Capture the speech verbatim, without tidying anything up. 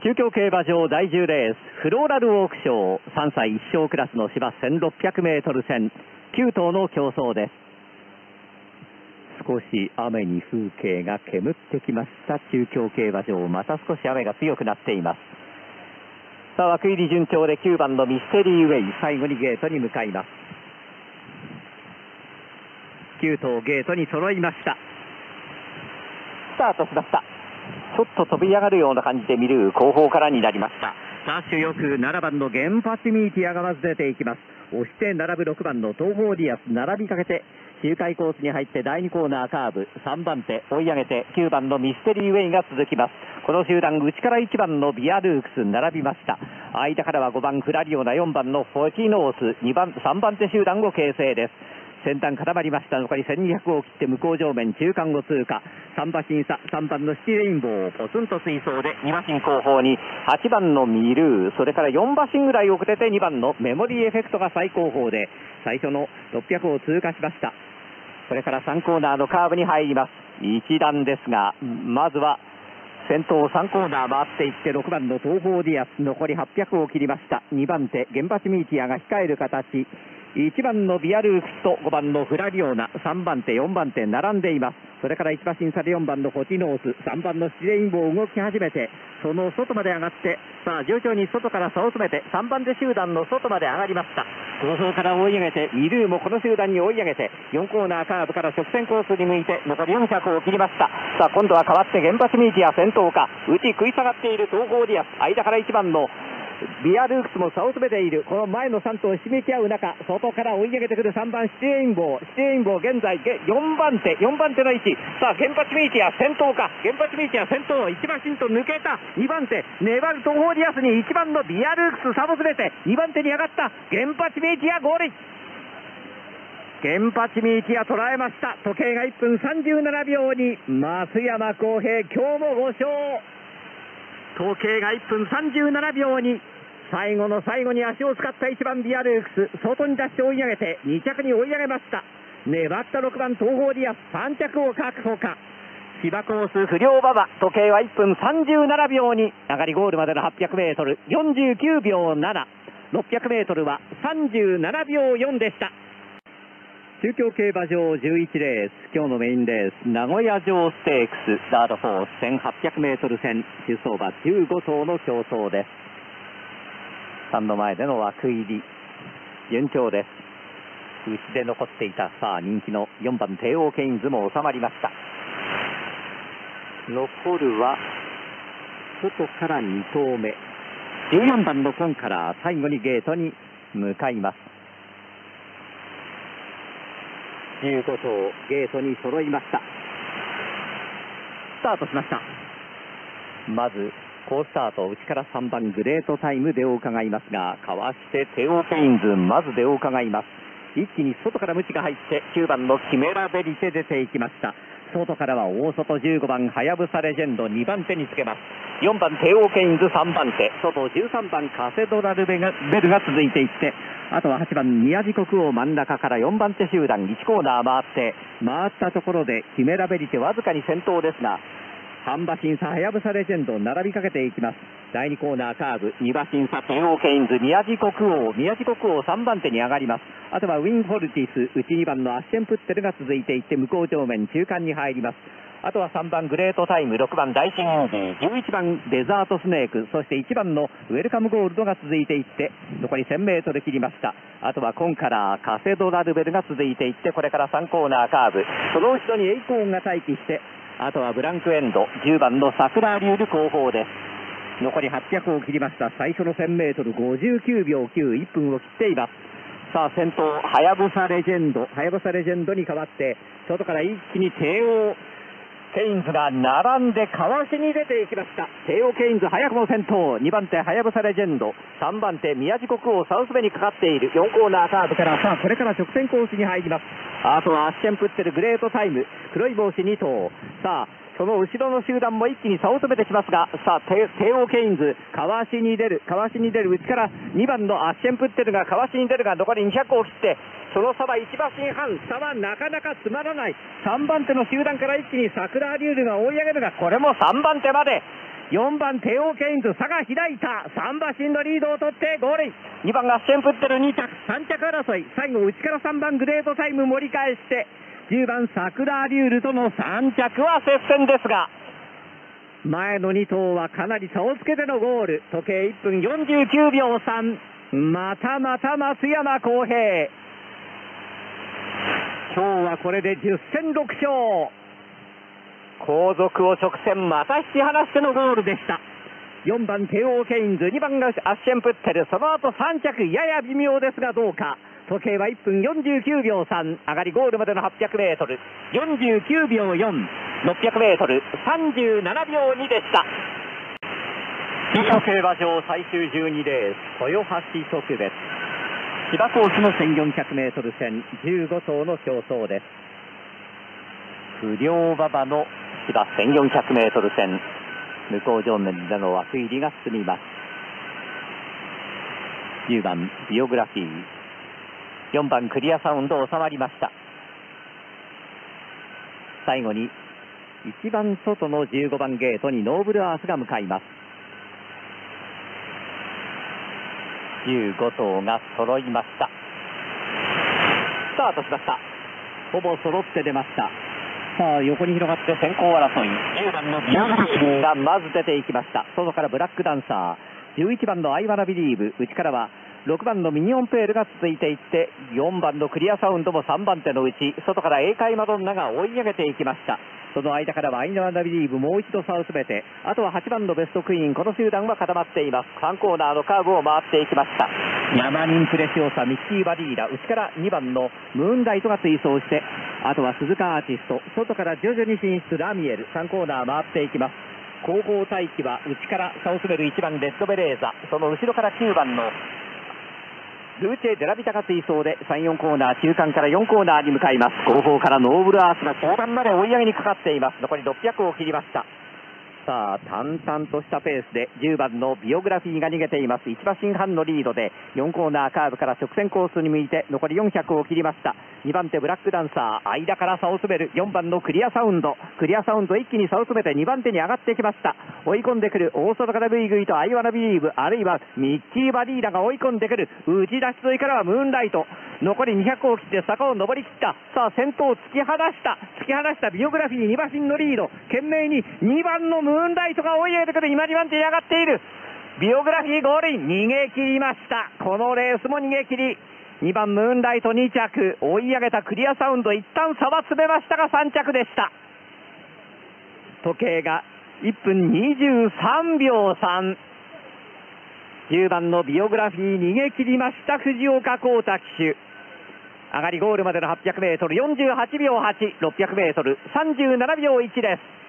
中京競馬場第じゅうレースフローラルオークショーさんさい一勝クラスの芝 せんろっぴゃくメートル 戦きゅう頭の競争です。少し雨に風景が煙ってきました中京競馬場、また少し雨が強くなっています。さあ枠入り順調できゅうばんのミステリーウェイ、最後にゲートに向かいます。きゅう頭ゲートに揃いました。スタートしました。ちょっと飛び上がるような感じで見る後方からになりました。ダッシュよくななばんのゲンパチミーティアがまず出ていきます。押して並ぶろくばんの東方ディアス、並びかけて周回コースに入ってだいにコーナーカーブ、さんばん手追い上げてきゅうばんのミステリーウェイが続きます。この集団内からいちばんのビアルークス並びました。間からはごばんフラリオナ、よんばんのフォティノース、にばんさんばん手集団を形成です。先端固まりました。残りせんにひゃくを切って向こう上面中間を通過。さん馬身差、さんばんのシティレインボーポツンと追走でに馬身後方にはちばんのミルー、それからよん馬身ぐらい遅れてにばんのメモリーエフェクトが最後方で最初のろっぴゃくを通過しました。それからさんコーナーのカーブに入ります。一段ですが、まずは先頭さんコーナー回っていってろくばんの東方ディアス、残りはっぴゃくを切りました。にばん手ゲンバチミーティアが控える形、いちばんのビアルークスとごばんのフラリオナ、さんばん手よんばん手並んでいます。それからいち馬身差でよんばんのフォティノース、さんばんのシレインボー動き始めて、その外まで上がって、さあ順調に外から差を詰めてさんばん手集団の外まで上がりました。後方から追い上げてミルーもこの集団に追い上げてよんコーナーカーブから直線コースに向いて残りよんひゃくを切りました。さあ今度は変わってゲンパチミーティア先頭か、内食い下がっている東方ディアス、間からいちばんのビアルークスも差を詰めている。この前のさん頭ひしめき合う中、外から追い上げてくるさんばんシティレインボー、シティレインボー現在よんばん手よんばん手の位置。さあゲンパチミーティア先頭か、ゲンパチミーティア先頭、いち馬身と抜けた。にばん手粘る東方ディアスにいちばんのビアルークス差を詰めてにばん手に上がったゲンパチミーティアゴール。ゲンパチミーティア捉えました。時計がいっぷんさんじゅうななびょうに、増山康平今日もご勝。時計がいっぷんさんじゅうななびょうに、最後の最後に足を使ったいちばんビアルークス、外に出して追い上げてに着に追い上げました。粘ったろくばん東方ディアス、さん着を確保か。芝コース不良馬場、時計はいっぷんさんじゅうななびょうに、上がりゴールまでのはっぴゃくメートルよんじゅうきゅうびょうなな、ろっぴゃくメートルはさんじゅうななびょうよんでした。中京競馬場じゅういちレース、今日のメインレース名古屋城ステークスダートフォース せんはっぴゃくメートル戦、出走馬じゅうご頭の競争です。さんの前での枠入り順調です。内で残っていたさあ人気のよんばん帝王ケインズも収まりました。残るは外からに頭目じゅうよんばんのコンカラー、最後にゲートに向かいます。じゅうご頭ゲートに揃いました。スタートしました。まず好スタート、内からさんばんグレートタイム出を伺いますが、かわしてテオケインズまず出を伺います。一気に外からムチが入ってきゅうばんのキメラベリテ出ていきました。外からは大外じゅうごばんはやぶさレジェンドにばん手につけます。よんばんテオケインズさんばん手、外じゅうさんばんカセドラルベがベルが続いていって、あとははちばん宮地国王真ん中からよんばん手集団いちコーナー回って回ったところでキメラベリテわずかに先頭ですが、さん馬身差はやぶさレジェンド並びかけていきます。だいにコーナーカーブ、に馬身差テオケインズ、宮地国王宮地国王さんばん手に上がります。あとはウィンフォルティス、内にばんのアッシェンプッテルが続いていって向こう上面中間に入ります。あとはさんばんグレートタイム、ろくばん第一インディ、じゅういちばんデザートスネーク、そしていちばんのウェルカムゴールドが続いていって残りせんメートル切りました。あとはコンカラー、カセドラルベルが続いていって、これからさんコーナーカーブ、その後ろにエイコーンが待機して、あとはブランクエンドじゅうばんの桜リュール後方です。残りはっぴゃくを切りました。最初のせんメートルごじゅうきゅうびょうきゅう、いっぷんを切っています。さあ先頭はやぶさレジェンド、はやぶさレジェンドに代わって外から一気に帝王ケインズが並んでかわしに出ていきました。帝王ケインズ早くも先頭、にばん手はやぶさレジェンド、さんばん手宮地国王サウスベにかかっている。よんコーナーカーブからさあこれから直線コースに入ります。あとはアッシェンプッテルグレートタイム、黒い帽子に頭、さあその後ろの集団も一気に差を詰めてきますが、さあ帝王ケインズかわしに出るかわしに出る、内からにばんのアッシェンプッテルがかわしに出るが残りにひゃくを切って、その差はいち馬身半、差はなかなかつまらない。さんばん手の集団から一気に桜リュールが追い上げるが、これもさんばん手までよんばんテオ・ケインズ、差が開いた。さん馬身のリードを取ってゴールイン。にばんがアッシェンプッテルに着、さん着争い。最後内からさんばんグレートタイム盛り返して、じゅうばんサクラーリュールとのさん着は接戦ですが、前のに頭はかなり差をつけてのゴール。時計いっぷんよんじゅうきゅうびょうさん。またまた松山公平。今日はこれでじゅっせんろく勝。後続を直線また引き離してのゴールでした。よんばんテオ・ケインズ、にばんがアッシェンプッテル、その後さん着、やや微妙ですがどうか。時計はいっぷんよんじゅうきゅうびょうさん。上がりゴールまでのはっぴゃくメートルよんじゅうきゅうびょうよん。ろっぴゃくメートルさんじゅうななびょうにでした。東京競馬場最終じゅうにレース、豊橋特別芝コースのせんよんひゃくメートル戦、じゅうご頭の競争です。不良馬場の芝せんよんひゃくメートル戦、向こう上面での枠入りが進みます。じゅうばんビオグラフィー、よんばんクリアサウンド収まりました。最後に一番外のじゅうごばんゲートにノーブルアースが向かいます。じゅうご頭が揃いました。スタートしました。ほぼ揃って出ました。さあ横に広がって先行争い、じゅうばんのビオグラフィーがまず出ていきました。外からブラックダンサー、じゅういちばんのアイワナビリーブ、内からはろくばんのミニオンペールが続いていって、よんばんのクリアサウンドもさんばん手のうち、外から英海マドンナが追い上げていきました。その間からはアイワナビリーブもう一度差を詰めて、あとははちばんのベストクイーン、この集団は固まっています。さんコーナーのカーブを回っていきました。ヤマニンプレシオサ、ミッキー・バディーラ、内からにばんのムーンライトが追走して、あとは鈴鹿アーティスト、外から徐々に進出ラミエル、さんコーナー回っていきます。後方待機は内から差を詰めるいちばんレッドベレーザ、その後ろからきゅうばんのルーチェ・デラビタが追走でさん、よんコーナー、中間からよんコーナーに向かいます。後方からノーブルアースが中盤まで追い上げにかかっています。残りろっぴゃくを切りました。さあ淡々としたペースでじゅうばんのビオグラフィーが逃げています。いち馬身半のリードでよんコーナーカーブから直線コースに向いて残りよんひゃくを切りました。にばん手ブラックダンサー、間から差を詰めるよんばんのクリアサウンド、クリアサウンド一気に差を詰めてにばん手に上がってきました。追い込んでくる大外からグイグイとアイワナビリーブ、あるいはミッキー・バディーラが追い込んでくる。打ち出し沿いからはムーンライト、残りにひゃくを切って坂を上りきった。さあ先頭を突き放した突き放したビオグラフィー、に馬身のリード、懸命ににばんのムーンライトが追い上げてくる。今にばん手に上がっているビオグラフィーゴールイン、逃げ切りました。このレースも逃げ切り、にばんムーンライトに着、追い上げたクリアサウンド、一旦差は詰めましたがさん着でした。時計がいっぷんにじゅうさんびょうさん。じゅうばんのビオグラフィー逃げ切りました藤岡浩太騎手。上がりゴールまでのはっぴゃくメートルよんじゅうはちびょうはち、ろっぴゃくメートルさんじゅうななびょういちです。